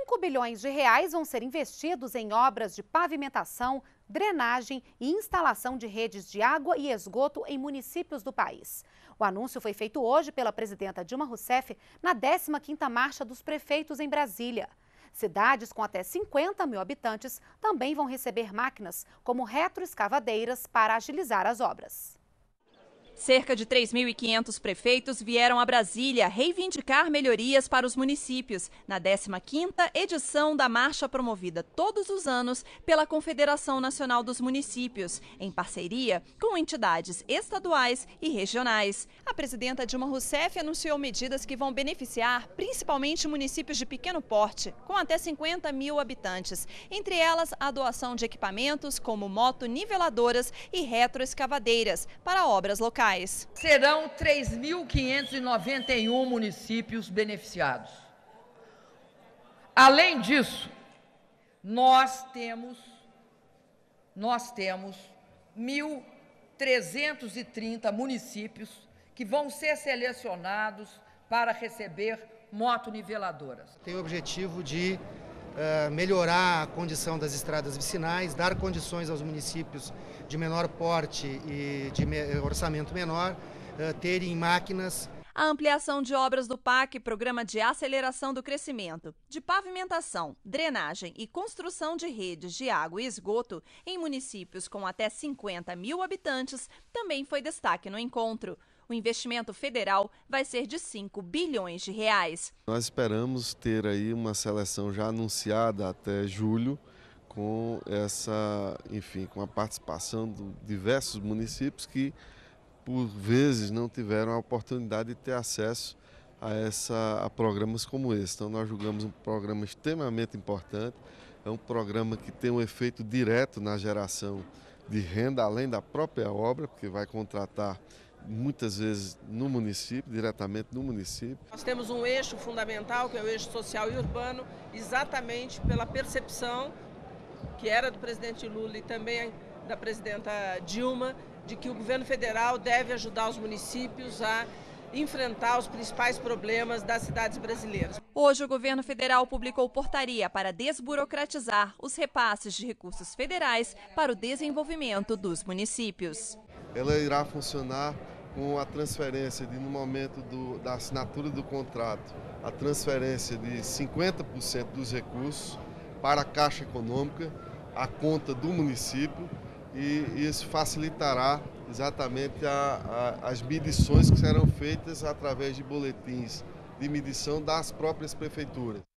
5 bilhões de reais vão ser investidos em obras de pavimentação, drenagem e instalação de redes de água e esgoto em municípios do país. O anúncio foi feito hoje pela presidenta Dilma Rousseff na 15ª Marcha dos Prefeitos em Brasília. Cidades com até 50 mil habitantes também vão receber máquinas como retroescavadeiras para agilizar as obras. Cerca de 3.500 prefeitos vieram a Brasília reivindicar melhorias para os municípios na 15ª edição da marcha promovida todos os anos pela Confederação Nacional dos Municípios, em parceria com entidades estaduais e regionais. A presidenta Dilma Rousseff anunciou medidas que vão beneficiar principalmente municípios de pequeno porte, com até 50 mil habitantes. Entre elas, a doação de equipamentos como motoniveladoras e retroescavadeiras para obras locais. Serão 3.591 municípios beneficiados. Além disso, nós temos 1.330 municípios que vão ser selecionados para receber motoniveladoras. Tem o objetivo de melhorar a condição das estradas vicinais, dar condições aos municípios de menor porte e de orçamento menor terem máquinas. A ampliação de obras do PAC, Programa de Aceleração do Crescimento, de pavimentação, drenagem e construção de redes de água e esgoto em municípios com até 50 mil habitantes, também foi destaque no encontro. O investimento federal vai ser de 5 bilhões de reais. Nós esperamos ter aí uma seleção já anunciada até julho, com com a participação de diversos municípios que, por vezes, não tiveram a oportunidade de ter acesso a programas como esse. Então, nós julgamos um programa extremamente importante, é um programa que tem um efeito direto na geração de renda, além da própria obra, porque vai contratar muitas vezes no município, diretamente no município. Nós temos um eixo fundamental, que é o eixo social e urbano, exatamente pela percepção, que era do presidente Lula e também da presidenta Dilma, de que o governo federal deve ajudar os municípios a enfrentar os principais problemas das cidades brasileiras. Hoje, o governo federal publicou portaria para desburocratizar os repasses de recursos federais para o desenvolvimento dos municípios. Ela irá funcionar com a transferência no momento da assinatura do contrato, a transferência de 50% dos recursos para a Caixa Econômica, a conta do município, e isso facilitará exatamente as medições que serão feitas através de boletins de medição das próprias prefeituras.